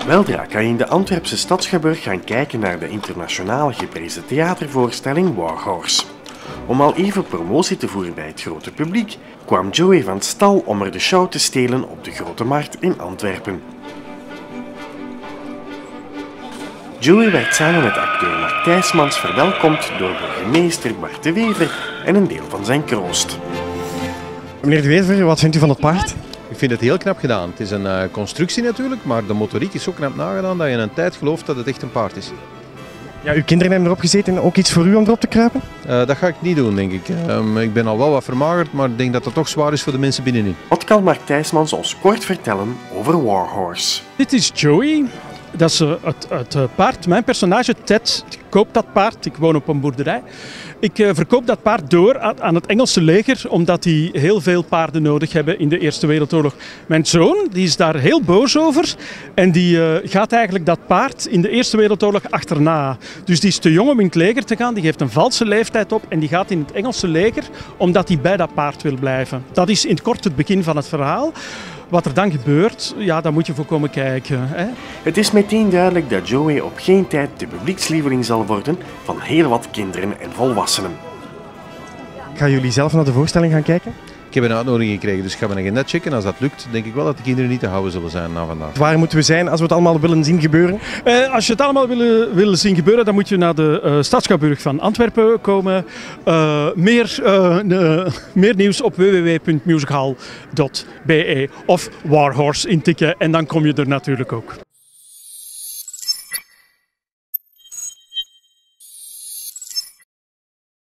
Weldra kan je in de Antwerpse Stadschouwburg gaan kijken naar de internationale geprezen theatervoorstelling War Horse. Om al even promotie te voeren bij het grote publiek, kwam Joey van stal om er de show te stelen op de Grote Markt in Antwerpen. Joey werd samen met acteur Mark Thijsmans verwelkomd door burgemeester Bart de Wever en een deel van zijn kroost. Meneer de Wever, wat vindt u van het paard? Ik vind het heel knap gedaan. Het is een constructie natuurlijk, maar de motoriek is zo knap nagedaan dat je in een tijd gelooft dat het echt een paard is. Ja, uw kinderen hebben erop gezeten. Ook iets voor u om erop te kruipen? Dat ga ik niet doen, denk ik. Ik ben al wel wat vermagerd, maar ik denk dat dat toch zwaar is voor de mensen binnenin. Wat kan Mark Thijsmans ons kort vertellen over War Horse? Dit is Joey. Dat is het paard. Mijn personage Ted, ik koop dat paard. Ik woon op een boerderij. Ik verkoop dat paard door aan het Engelse leger, omdat die heel veel paarden nodig hebben in de Eerste Wereldoorlog. Mijn zoon die is daar heel boos over en die gaat eigenlijk dat paard in de Eerste Wereldoorlog achterna. Dus die is te jong om in het leger te gaan, die geeft een valse leeftijd op en die gaat in het Engelse leger omdat hij bij dat paard wil blijven. Dat is in het kort het begin van het verhaal. Wat er dan gebeurt, ja, daar moet je voor komen kijken. Hè? Het is meteen duidelijk dat Joey op geen tijd de publiekslieveling zal worden van heel wat kinderen en volwassenen. Gaan jullie zelf naar de voorstelling gaan kijken? Ik heb een uitnodiging gekregen, dus ik ga mijn agenda checken. Als dat lukt, denk ik wel dat de kinderen niet te houden zullen zijn na vandaag. Waar moeten we zijn als we het allemaal willen zien gebeuren? Als je het allemaal wil zien gebeuren, dan moet je naar de Stadschouwburg van Antwerpen komen. Meer nieuws op www.musichal.be of War Horse intikken en dan kom je er natuurlijk ook.